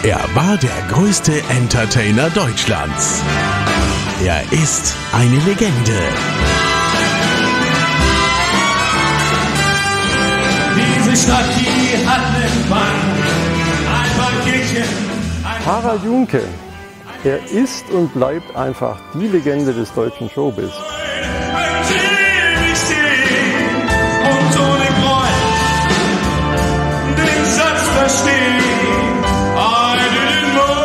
Er war der größte Entertainer Deutschlands. Er ist eine Legende. Diese Stadt, die hat einen Bank, ein Bankierchen. Harald Juhnke, er ist und bleibt einfach die Legende des deutschen Showbiz. Und ohne Kreuz den Satz verstehen. I did it my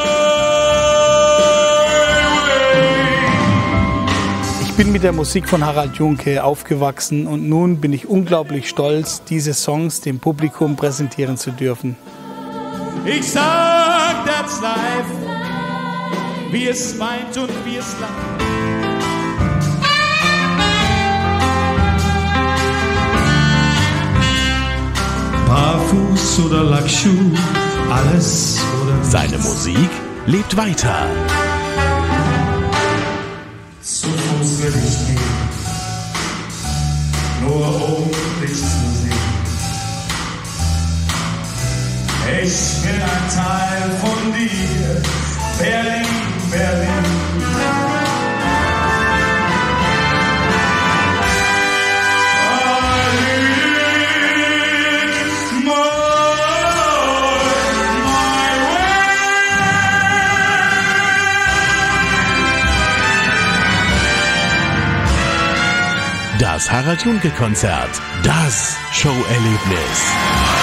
way. Ich bin mit der Musik von Harald Juhnke aufgewachsen und nun bin ich unglaublich stolz, diese Songs dem Publikum präsentieren zu dürfen. Ich sag, that's life, wie es weint und wie es lacht. Barfuß oder Lackschuh, alles oder nichts. Seine Musik lebt weiter. Zu Fuß will ich gehen, nur um dich zu sehen. Ich bin ein Teil von dir, Berlin, Berlin. Das Harald Juhnke Konzert, das Showerlebnis.